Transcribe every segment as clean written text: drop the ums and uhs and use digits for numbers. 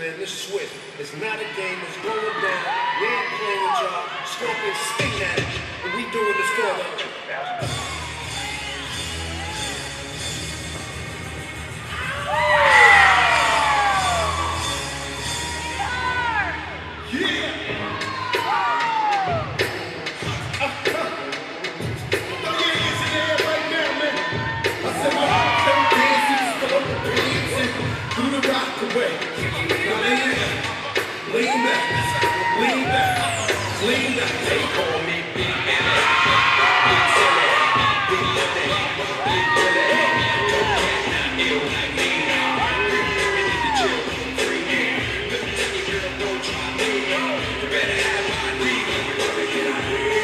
man. This Swift. It's not a game. It's going down. We ain't playing with y'all. Scorpion, sting at it. And we doing this for them. Lean back, they call me Big M. Big Silly, Big Money, Big Billy. Don't get not ill like me. We need to chill, free me. Let me tell you, girl, don't try me. You better have my lead. We're gonna get out of here.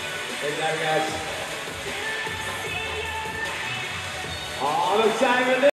All the time.